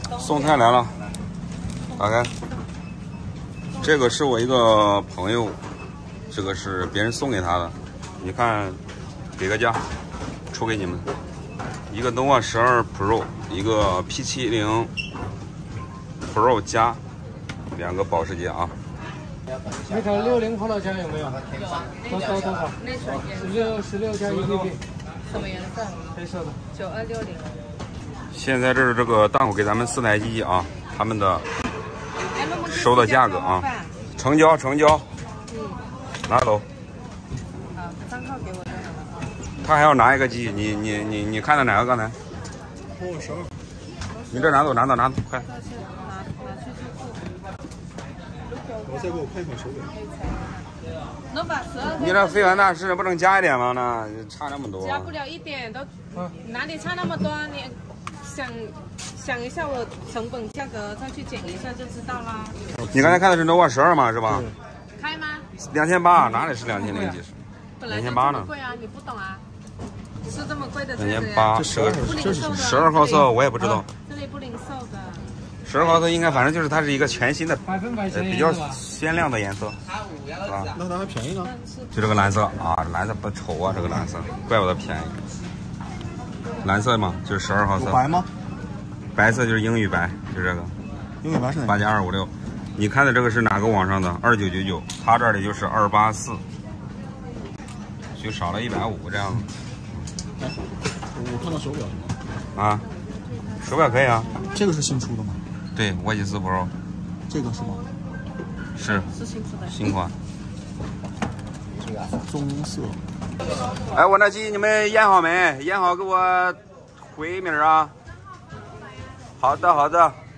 送菜来了，打开。这个是我一个朋友，这个是别人送给他的。你看，给个价，出给你们。一个 nova 12 Pro， 一个 P70 Pro 加，2个保时捷啊。 那个60葡萄加有没有？多少？16加1 PP。 什么颜色？ 黑色的。 9260。 现在这是这个档口给咱们4台机啊，他们的收的价格啊，成交。拿走。 账号给我就好了。 他还要拿一个机，你看的哪个刚才？ 我12。 你这拿走，快。 我再给我看一款手表。 能把12。 你这费完大事不能加一点吗？那差那么多。 加不了一点都，哪里差那么多？你想一下我成本价格，再去减一下就知道啦。 你刚才看的是 nova 12嘛，是吧？ 开吗 2800，哪里是2000零几十？ 本来就这么贵啊，你不懂啊？是这么贵的 2800， 这是 12号色我也不知道。 这里不零售的。 12号色应该反正就是它是一个全新的， 100% 比较鲜亮的颜色，是吧？ 那它还便宜呢？ 就这个蓝色啊，蓝色不丑啊，这个蓝色，怪不得便宜。蓝色嘛，就是12号色。 白吗？ 白色就是英语白，就这个。 英语白是哪 ？8加256。你看的这个是哪个网上的？2999，他这里就是284，就少了150这样子。 我看到手表啊，手表可以啊。 这个是新出的吗？ 对，沃吉斯 Pro。 这个是吗？ 是新出的。 新款。 棕色。 哎，我那机你们验好没？验好给我回名啊。好的。